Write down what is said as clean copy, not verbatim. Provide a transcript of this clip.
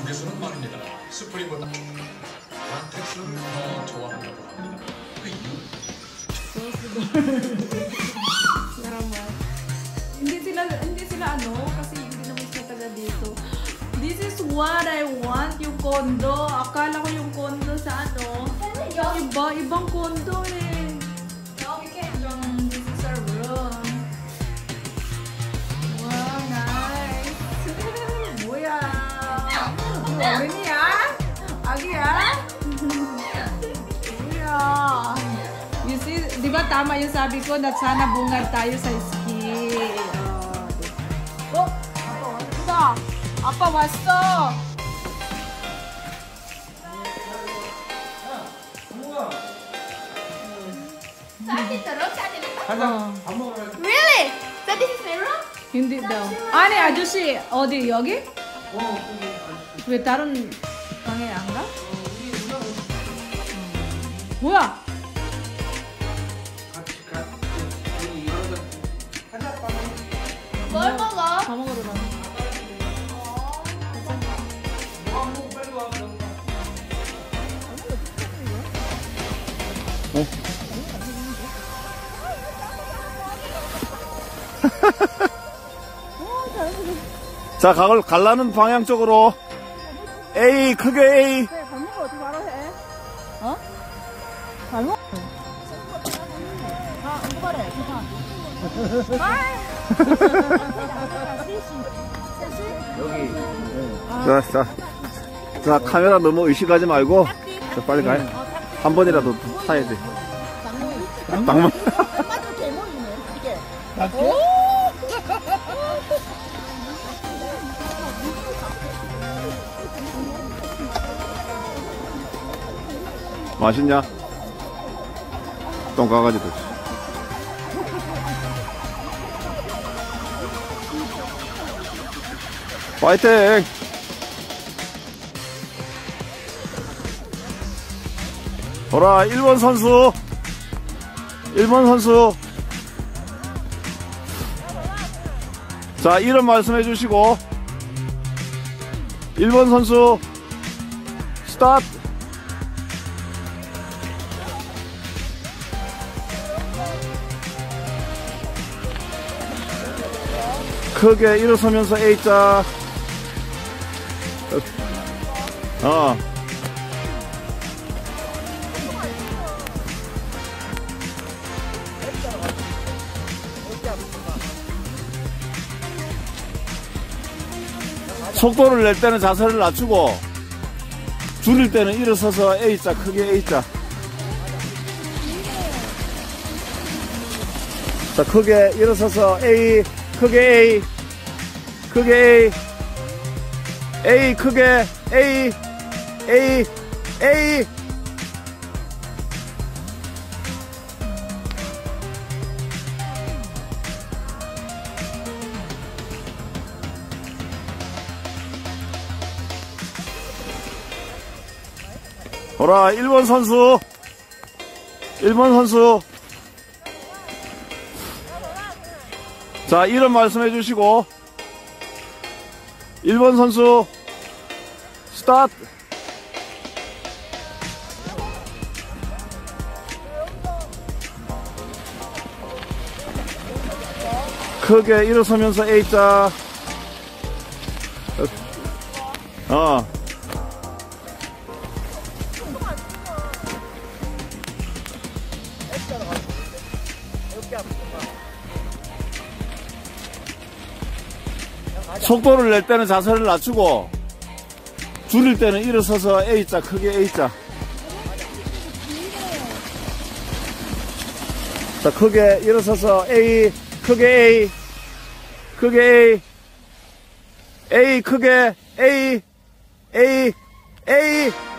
미국에서는 말입니다. 스프링보다 라텍스를 더 좋아한다고 합니다. 그 이유? Hindi sila ano, kasi hindi naman sila taga dito. This is what I want, yung condo. Akala ko yung condo sa ano. Ibang condo eh. This is our room. Wow, nice. 뭐야. 어른이야? 아기야? 뭐야. You see, di ba tama yung sabi ko na sana bungad tayo sa ski. Oh, 아빠 왔다. 아빠 왔어. Really? So this is my room? hindi daw. 아니 아저씨 어디 여기? 왜 다른 방에 안 가? 뭐야? 뭘 먹어? 다 먹으러 가. 자, 갈라는 방향 쪽으로. A, 크게 A. 밥 먹어 어떻게 바로 해? 어? 밥 먹어? 아, 이거 말해. 자, 카메라 너무 의식하지 말고. 자, 빨리 가요. 한 번이라도 타야 돼. 낭만. 맛있냐? 똥강아지 도시. 파이팅! 보라, 1번 선수. 1번 선수. 자, 이름 말씀해 주시고. 1번 선수. 스타트. 크게 일어서면서 A자. 속도를 낼 때는 자세를 낮추고 줄일 때는 일어서서 A자, 크게 A자. 자, 크게 일어서서 A, 크게 A, 크게 A, A, 크게 A, A, A. 보라, 1번 선수. 1번 선수. 자, 이름 말씀해 주시고. 1번 선수. 스타트. 크게 일어서면서 A자. 속도를 낼 때는 자세를 낮추고 줄일 때는 일어서서 A자, 크게 A자. 자, 크게 일어서서 A, 크게 A, 크게 A, A, 크게 A, A, A.